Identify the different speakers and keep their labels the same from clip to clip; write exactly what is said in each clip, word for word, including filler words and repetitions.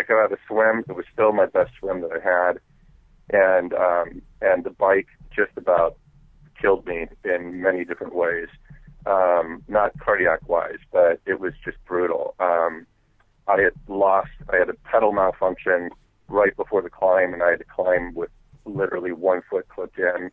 Speaker 1: I got out of the swim. It was still my best swim that I had, and um, and the bike just about killed me in many different ways. Um, not cardiac-wise, but it was just brutal. Um, I had lost, I had a pedal malfunction right before the climb, and I had to climb with literally one foot clipped in.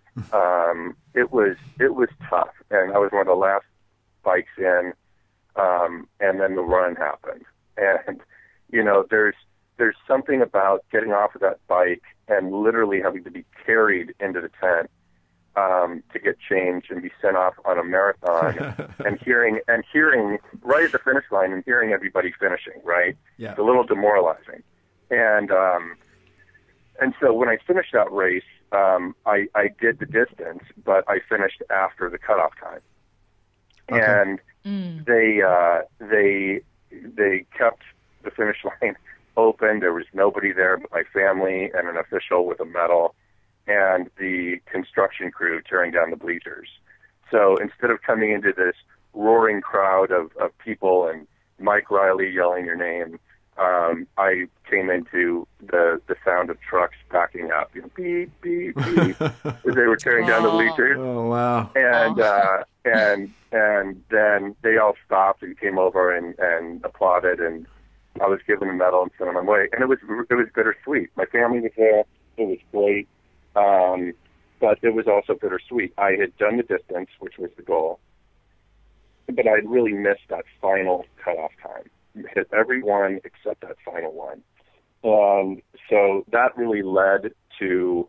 Speaker 1: Um, it was it was tough, and I was one of the last bikes in, um, and then the run happened. And, you know, there's there's something about getting off of that bike and literally having to be carried into the tent Um, to get changed and be sent off on a marathon, and hearing and hearing right at the finish line and hearing everybody finishing, right?
Speaker 2: Yeah.
Speaker 1: It's a little demoralizing. And um, and so when I finished that race, um, I, I did the distance, but I finished after the cutoff time.
Speaker 2: Okay.
Speaker 1: And
Speaker 3: Mm.
Speaker 1: they uh, they they kept the finish line open. There was nobody there but my family and an official with a medal, and the construction crew tearing down the bleachers. So instead of coming into this roaring crowd of, of people and Mike Riley yelling your name, um, I came into the the sound of trucks backing up, you know, beep, beep, beep, as they were tearing down the bleachers.
Speaker 2: Oh, wow.
Speaker 1: And uh, and and then they all stopped and came over and, and applauded, and I was given a medal and sent on my way. And it was it was bittersweet. My family was there. It was great. Um, but it was also bittersweet. I had done the distance, which was the goal, but I'd really missed that final cutoff time. Hit every one except that final one. Um, so that really led to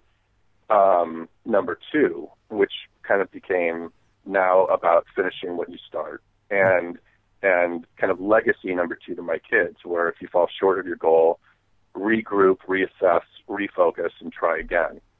Speaker 1: um, number two, which kind of became now about finishing what you start, and and kind of legacy number two to my kids, where if you fall short of your goal, regroup, reassess, refocus, and try again.